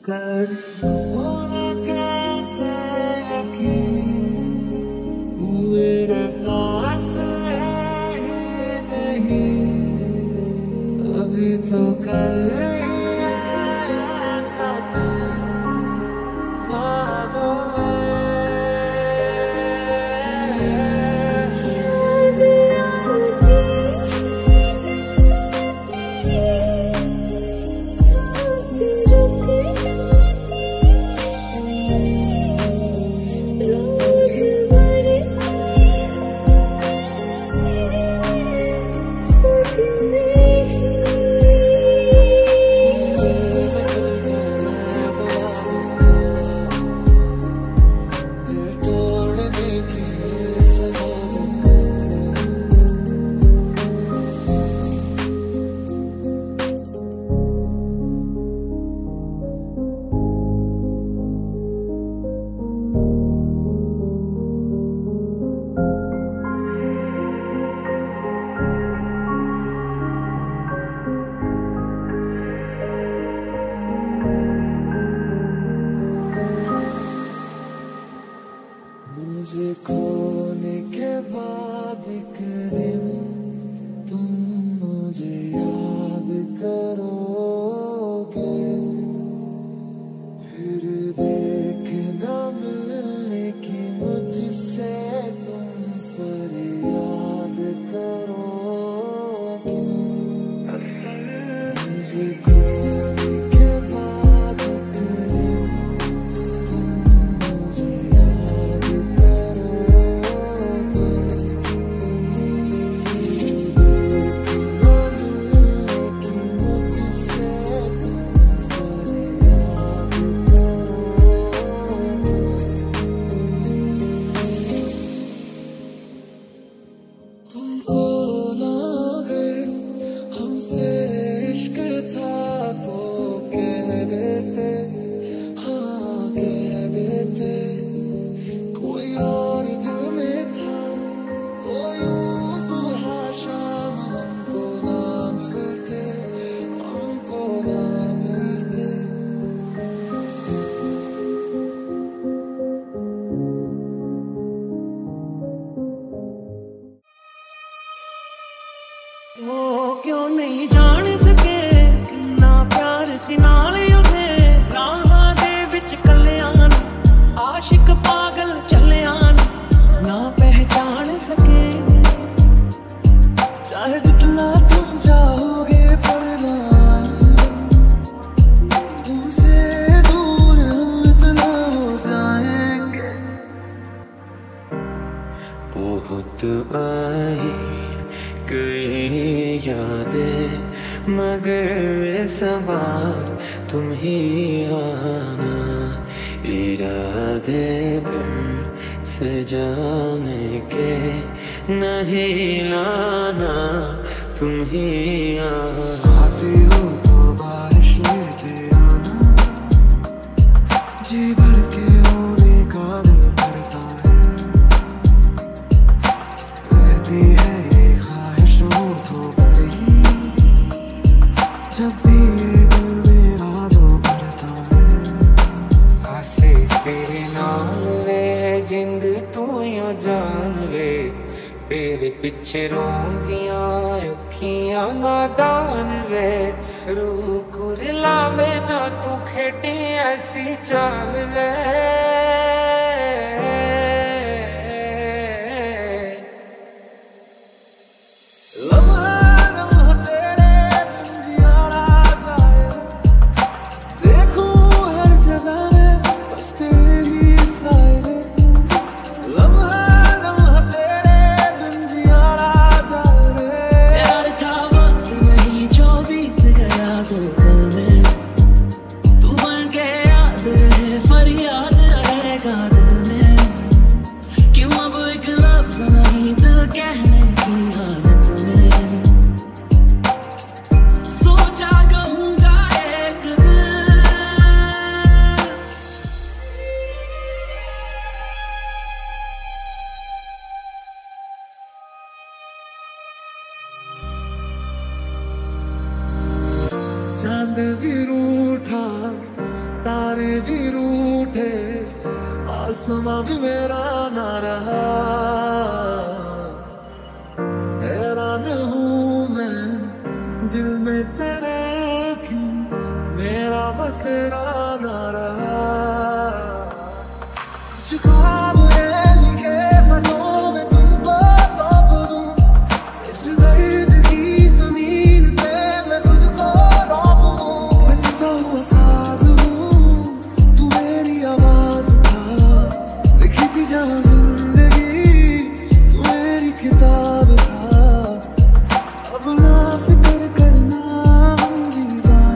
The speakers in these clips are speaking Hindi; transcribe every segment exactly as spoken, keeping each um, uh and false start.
कर होना कैसे यकीन मेरे पास है ही नहीं अभी तो कल मुझे खोने के बाद एक दिन तुम मुझे याद करोगे फिर देखना मिलने की मुझसे तुम फरियाद करोगे मुझे खोने के बाद एक दिन तुम मुझे इश्क था तो कह देते हाँ कह देते कोई और दिल में था तो यूं सुबह शाम हमको ना मिलते हमको ना मिलते वो क्यों नहीं जान सके किन्ना प्यार सी नाल उदे राहां दे विच कल्याण आशिक पागल चल्याण ना पहचान सके चाहे जितना तुम चाहोगे पर ना तुमसे दूर हम इतना हो जाएंगे बहुत आई कई यादें मगर इस बार तुम ही आना इरादे फिर से जाने के नहीं लाना तुम ही आना आते हो तो बारिश लेते आना जी भर के होने का दिल करता है रहती है जब भी दिल मेरा जो करता है आसे तेरे नाम वे जिंद तू यो जान वे तेरे पीछे रोंदियां अखियां नादान वे रूह कुरलावे ना तू खेडी ऐसी चाल वे चांद भी रूठा सितारे भी रूठे, आसमां भी मेरा ना रहा। हैरान हूँ मैं दिल में तेरे, क्यों मेरा बसेरा ना रहा। ख्वाब है लिखे खतों में तुमको सौंप दूं, इस दर्द की जमीन पे मैं खुद को रौंप दूं। बंदा हुआ साज हूँ, तू मेरी आवाज था, लिखी थी जहाँ जिंदगी तू मेरी किताब था। अब ना फिक्र करना हम जी जाएं।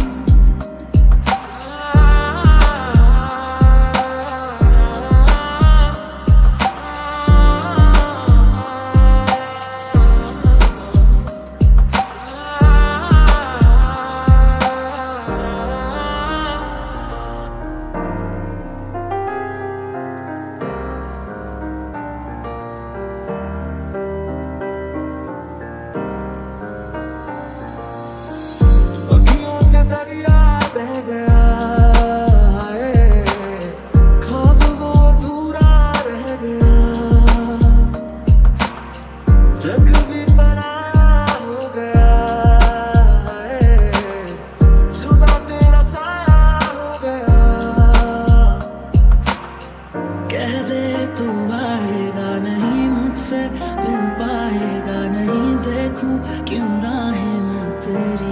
दरिया बह गया है, ख्वाब वो अधूरा रह गया। जग भी पराया हो गया है, जुदा तेरा साया हो गया। कह दे तू आएगा नहीं, मुझसे मिल पाएगा नहीं, देखूं क्यों राहें मैं तेरी।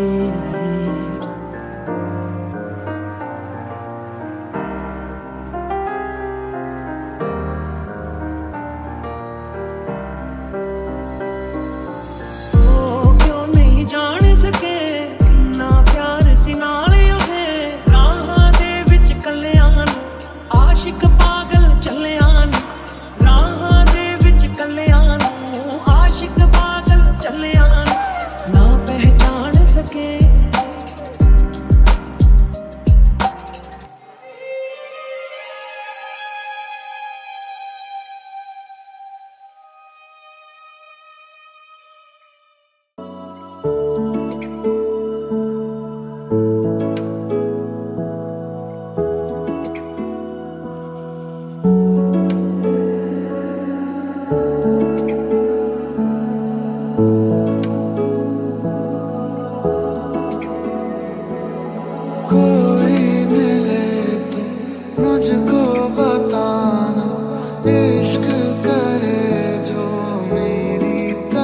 कोई मिले तो मुझको बताना, इश्क करे जो मेरी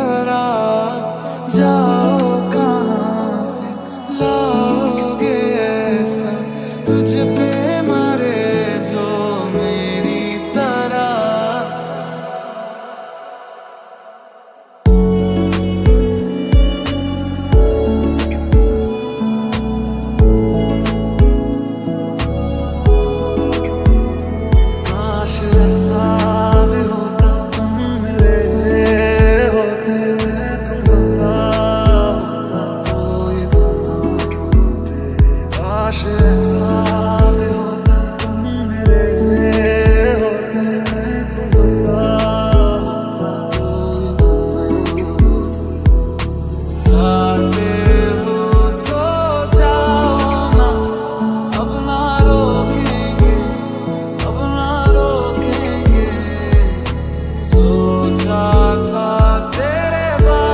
तरह। जाओ कहाँ से लाओगे ऐसा, तुझ पे मरे जो मेरी तरह।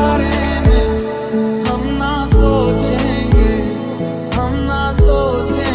हम ना सोचेंगे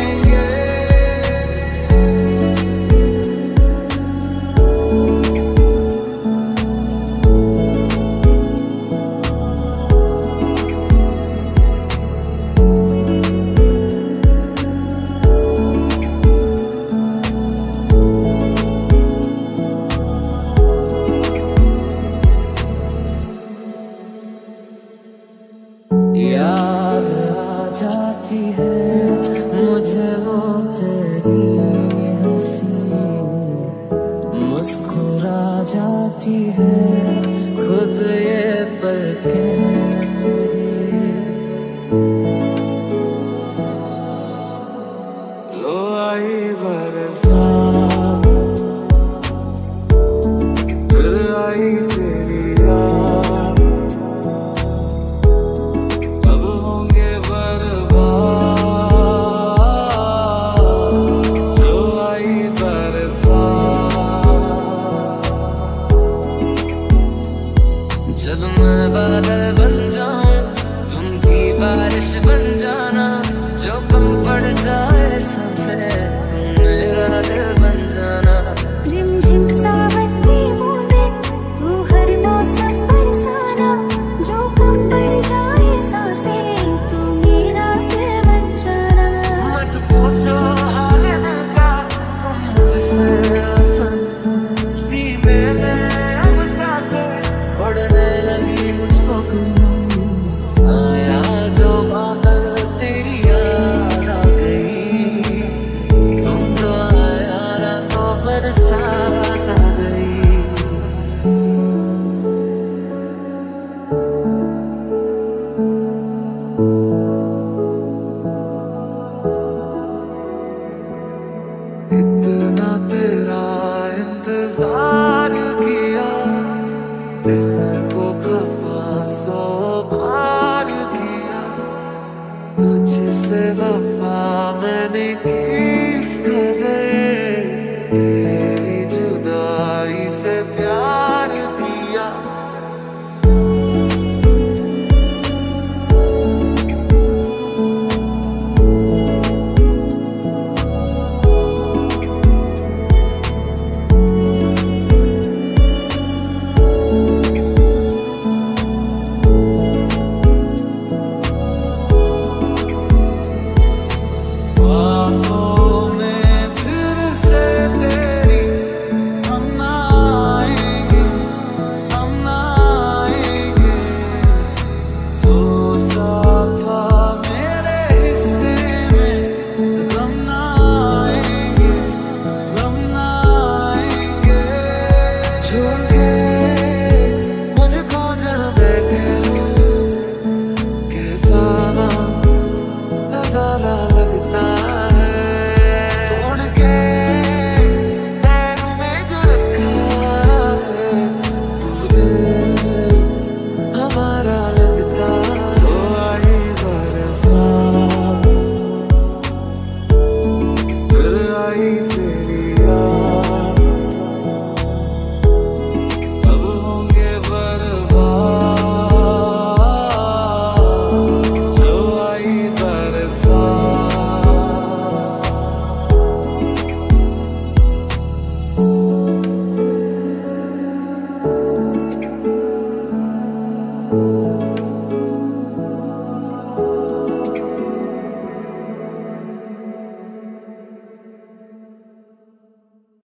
तुझसे वफा मैंने की